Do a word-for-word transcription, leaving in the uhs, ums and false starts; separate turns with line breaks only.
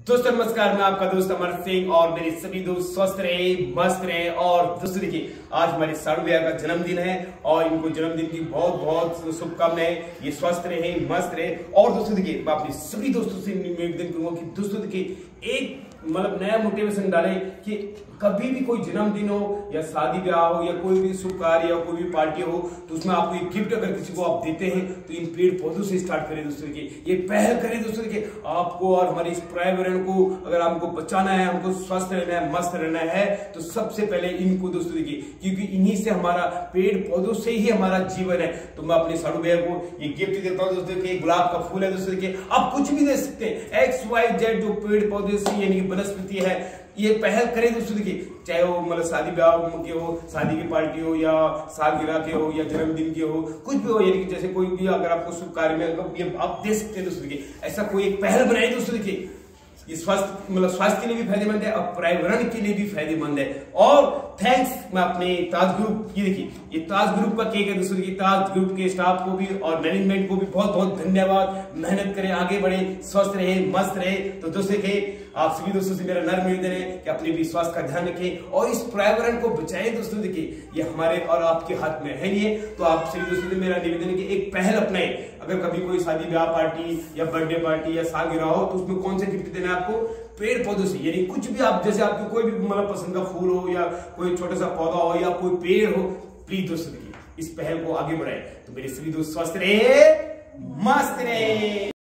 दोस्तों नमस्कार, मैं आपका दोस्त अमर सिंह और मेरे सभी दोस्त स्वस्थ रहे, मस्त रहे। और दोस्तों देखिए, आज हमारे साड़ू भैया का जन्मदिन है और इनको जन्मदिन की बहुत बहुत शुभकामनाएं। ये स्वस्थ रहे, मस्त रहे। और दोस्तों देखिए, मैं अपने सभी दोस्तों से निवेदन करूंगा कि दोस्तों देखिए, एक मतलब नया मोटिवेशन डाले कि कभी भी कोई जन्मदिन हो या शादी ब्याह हो या कोई भी शुभ कार्य या कोई भी पार्टी हो, तो उसमें आपको एक गिफ्ट अगर किसी को आप देते हैं तो इन पेड़ पौधों से स्टार्ट करें। दोस्तों के ये पहल करें दोस्तों के, आपको और हमारे इस पर्यावरण को अगर हमको बचाना है, हमको स्वस्थ रहना है, मस्त रहना है, तो सबसे पहले इनको दोस्तों देखिए, क्योंकि इन्हीं से हमारा पेड़ पौधों से ही हमारा जीवन है। तो मैं अपने साड़ू भैया को ये गिफ्ट देता हूँ दोस्तों के, गुलाब का फूल है दोस्तों देखिए, आप कुछ भी दे सकते हैं। एक्स वाई जेड जो पेड़ पौधे से यानी वनस्पति है, ये पहल करें दोस्तों देखिए, चाहे वो मतलब शादी ब्याह के हो, शादी की पार्टी हो या सालगिरह के हो या जन्मदिन के हो, कुछ भी हो, यानी कि जैसे कोई भी अगर आपको शुभ कार्य में ये आप दे सकते हैं दोस्तों देखिए। ऐसा कोई एक पहल बनाए दोस्तों देखिए, ये स्वास्थ्य मतलब स्वास्थ्य के लिए भी फायदेमंद है और पर्यावरण के लिए भी फायदेमंद है। और थैंक्स मैं अपने ताज ग्रुप, ये देखिए ये ताज ग्रुप का केक है दोस्तों देखिए, ताज ग्रुप के स्टाफ को भी और मैनेजमेंट को भी बहुत बहुत धन्यवाद। मेहनत करें, आगे बढ़े, स्वस्थ रहे, मस्त रहे। तो दोस्तों देखिए, आप सभी दोस्तों से मेरा नर्म निवेदन है कि अपने भी स्वास्थ्य का ध्यान रखें और इस पर्यावरण को बचाएं। दोस्तों देखिए, ये हमारे और आपके हाथ में है नहीं, तो आप सभी दोस्तों से मेरा निवेदन है कि एक पहल अपनाएं। अगर कभी कोई शादी ब्याह पार्टी या बर्थडे पार्टी या सालगिरह हो, तो उसमें कौन से गिफ्ट देना है आपको? पेड़ पौधों से, यानी कुछ भी आप, जैसे आपको कोई भी मतलब पसंद का फूल हो या कोई छोटा सा पौधा हो या कोई पेड़ हो, प्लीज दोस्तों देखिए इस पहल को आगे बढ़ाएं। तो मेरे सभी दोस्त स्वस्थ रहे, मस्त रहे।